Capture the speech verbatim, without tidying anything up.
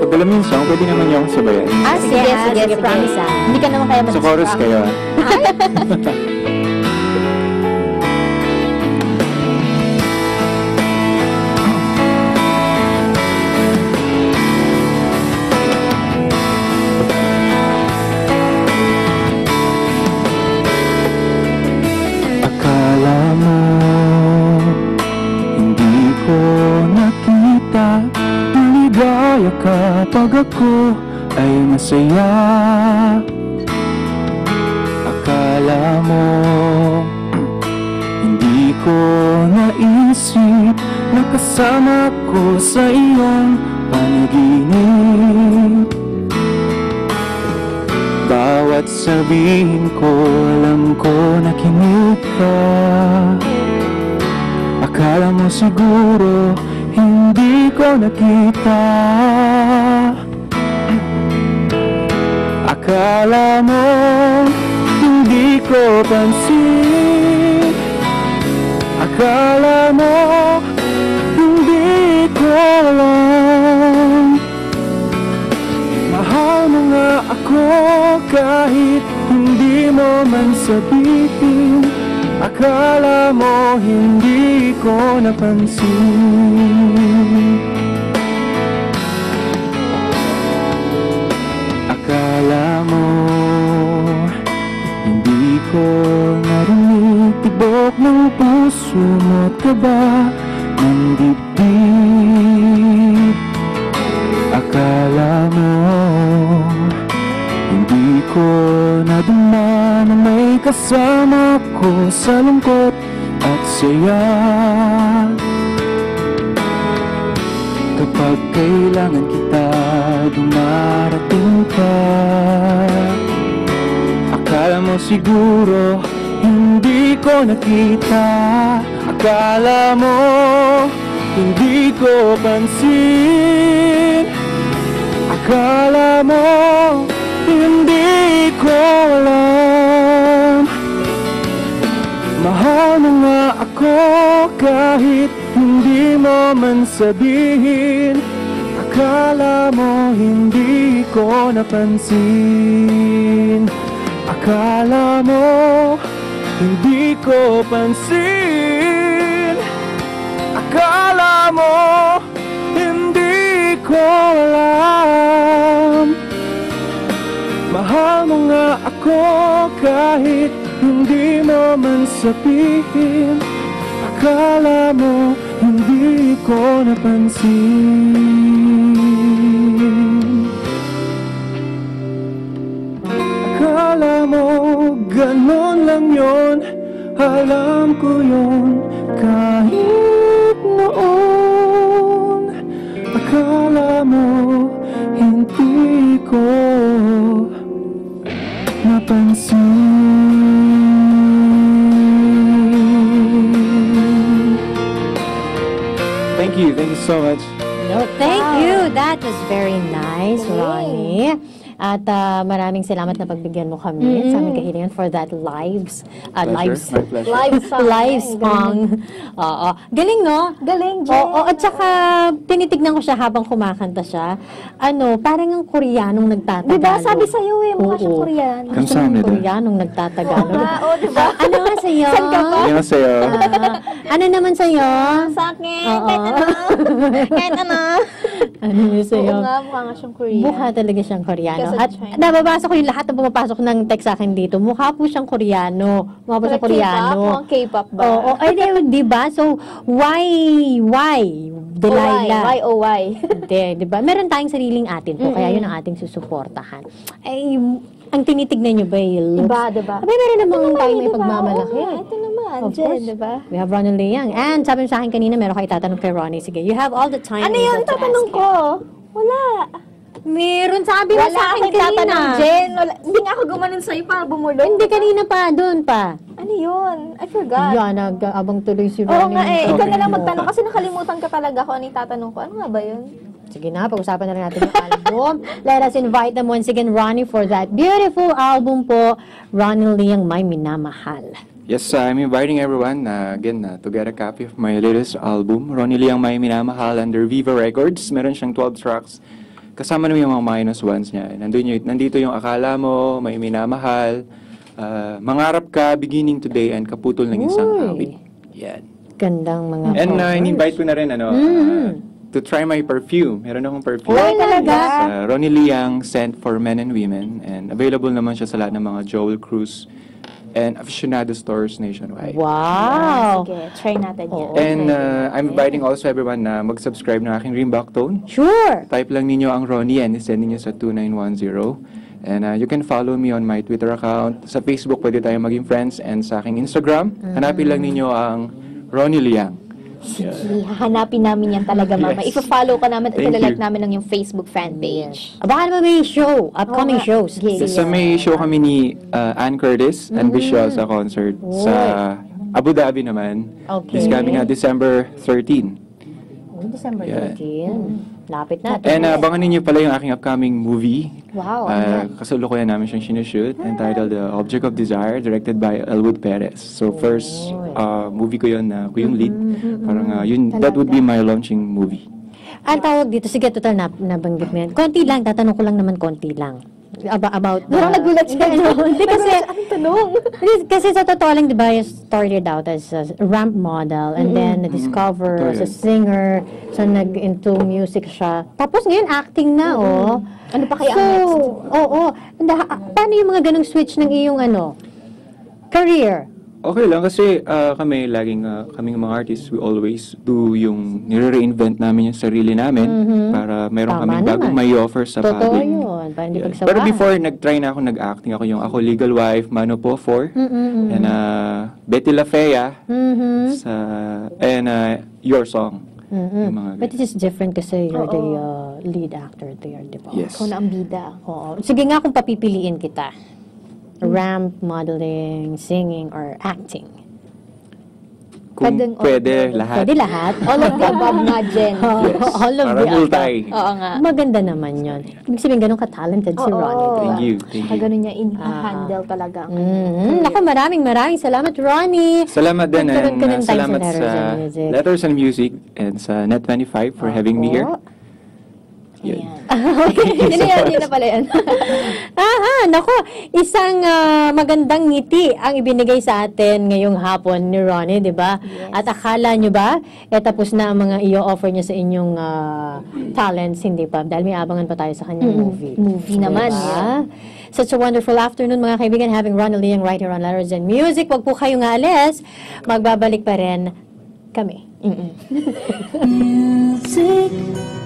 pag alam yung song, pwede naman yung akong sabayan. Ah, sige, sige, sige, sige, promise ah. Hindi ka naman kaya mag- Sa chorus kayo ah. Akala mo hindi ko nakita, maligaya kapag ako ay masaya. Akala mo hindi ko naisip na kasama ko sa iyong panaginip. Bawat sabihin ko, alam ko na kinig ka. Akala mo siguro hindi ko nakita. Akala mo hindi ko pansin. Akala mo hindi ko alam. Mahal mo nga ako kahit hindi mo man sabihin. Akala mo hindi ko napansin. Akala mo hindi ko narinig tibok ng puso mo't kaba ng dibdib. Akala mo hindi ko nadama na may kasama ko sa lungkot at saya. Kapag kailangan kita, dumarating ka. Akala mo siguro hindi ko nakita. Akala mo hindi ko pansin. Akala mo hindi ko alam. Mahal mo nga ako kahit hindi mo man sabihin. Akala mo hindi ko napansin. Akala mo hindi ko pansin. Akala mo hindi ko alam. Mahal mo nga ako kahit hindi mo man sabihin. Akala mo hindi ko napansin. Akala mo ganon lang yon. Alam ko yon kahit noon. Akala mo hindi ko napansin. Thank you, thank you so much. No, thank wow. you. That was very nice, Ronnie. At uh, maraming salamat na pagbigyan mo kami mm-hmm. sa aming kahilingan for that lives, uh, lives, live song. Live song. Oo. Galing, no? Galing, Jay. Oo, at saka tinitignan ko siya habang kumakanta siya. Ano, parang ang Koreanong nagtatagalog. Diba? Sabi sa'yo eh, mukha siyang Koreano. Gusto ng Koreanong nagtatagalog. Oo, diba? Ano nga sa'yo? Saan ka pa? Ano sa'yo? Uh, ano naman sa'yo? Sa akin, kahit ano. Kahit ano. Ano yun sa'yo? Oo nga, mukha nga siyang Koreano. Mukha talaga siyang Koreano. At China. nababasa ko yung lahat na pumapasok ng text sa akin dito. Mukha po siyang Koreano. Mukha po siyang Koreano. Mukhang K-pop ba? Oo. Ay, di ba? So, why? Why? Delilah. Why? O why? Hindi, di ba? Meron tayong sariling atin po. Mm-hmm. Kaya yun ang ating susuportahan. Ay, ang tinitignan nyo ba yung looks? Diba, diba? Abay, meron namang naman, tayong may diba? pagmamalaki. Oo, ito naman. Of Jen, course. diba? We have Ronnie Liang. And sabi mo sa akin kanina, meron kayo tatanong kay Ronnie. Sige, you have all the time. Ano yun? Tatanong ko? Wala. Meron, sabi mo sa akin kanina. Tatanong, Jen. Wala. Hindi nga ako gumanon sa'yo para bumulong. Hindi, kanina pa. Doon pa. Ano yun? I forgot. Yan, nag-abang tuloy si Oo Ronnie. nga eh. Ikaw Okay. na lang magtanong kasi nakalimutan ka talaga kung ano yung tatanong ko. Ano nga ba yun? Sige na, pag-usapan na rin natin yung album. Let us invite them once again, Ronnie, for that beautiful album po, Ronnie Liang, May Minamahal. Yes, uh, I'm inviting everyone uh, again uh, to get a copy of my latest album, Ronnie Liang, May Minamahal, under Viva Records. Meron siyang twelve tracks kasama naman yung mga minus ones niya. Nandun yung, nandito yung akala mo, may minamahal, uh, mangarap ka, beginning today, and kaputol ng isang Uy. awit. Yan. Gandang mga And uh, covers. in-invite ko na rin, ano, Mm. uh, to try my perfume. Meron akong perfume. Ay, talaga? Uh, Ronnie Liang, Scent for Men and Women. And available naman siya sa lahat ng mga Joel Cruz and aficionado stores nationwide. Wow! Sige, try natin yan. And uh, I'm inviting also everyone na mag-subscribe ng aking ringback tone. Sure! Type lang ninyo ang Ronnie and send ninyo sa two nine one zero. And uh, you can follow me on my Twitter account. Sa Facebook, pwede tayo maging friends. And sa aking Instagram, hanapin lang ninyo ang Ronnie Liang. Sige, hahanapin namin yan talaga, Mama. Yes. Ipa-follow ka namin at Thank ilalike you. namin ng yung Facebook fan page. Baka naman may show, upcoming Oo nga. shows. Sige. Sa may show kami ni uh, Ann Curtis and Visual sa concert sa Abu Dhabi naman. Okay. This coming uh, December thirteenth. Oh, December Yeah. thirteenth. Lapit na. And uh, abangan ninyo pala yung aking upcoming movie. Wow, ano Uh, yan? kasulukuyan namin siyang sinushoot, entitled The Object of Desire, directed by Elwood Perez. So first uh, movie ko yun na ko yung lead. Parang uh, yun, that would be my launching movie. Ang tawag dito, sige, total na, nabanggit mo yan. Konti lang, tatanong ko lang naman konti lang. About, about Parang nagulat siya. Hindi kasi, Anong tanong? kasi sa totoo lang, di ba, you started out as a ramp model and then na-discover Totoo as a yan. singer, so nag-into music siya. Tapos ngayon, acting na, oh. Ano pa kaya So, ang next? oo. And, ah, paano yung mga ganong switch ng iyong, ano, career? Okay lang kasi uh, kami laging uh, kaming mga artists, we always do yung nire-reinvent namin yung sarili namin para meron Tama kaming bagong naman. may offer sa Totoo public. yun. Para hindi Yeah. pagsabahan. Pero before nag-try na ako nag-acting ako yung Ako Legal Wife, Mano Po four, and uh, Betty La Fea, Mhm. sa, and uh, Your Song. Mhm. Yung mga But ganun. it is different kasi you're the uh, lead actor there, di ba? Yes. Ikaw na ang bida. Oo. Sige nga kung papipiliin kita. Ramp, modeling, singing, or acting. Kung Pwedeng- pwede, lahat. Pwede lahat? All of the above nga, Jen. Yes. All of Para the multi. Oo nga. Maganda naman yun. Ibig sabihin, ganun ka-talented si Oo. Ronnie. Thank you, thank Saka you. ganun niya in-handle talaga. ang Mm-hmm. Naku, maraming maraming salamat, Ronnie. Salamat din, Nagkaroon and ka uh, ng time sa salamat Letters sa and Music. Letters and Music and sa N E T twenty-five for having me here. Oo. Yun. Yun na yan, yun na pala yan. Aha, nako, isang ah, magandang ngiti ang ibinigay sa atin ngayong hapon ni Ronnie, di ba? At akala nyo ba, eh tapos na ang mga i-offer niya sa inyong ah, talents, hindi pa? Dahil may abangan pa tayo sa kanyang movie. Movie naman, Diba? Such a wonderful afternoon, mga kaibigan, having Ronnie Liang right here on Letters and Music. Wag po kayong alis, magbabalik pa rin kami. Mm-mm. Music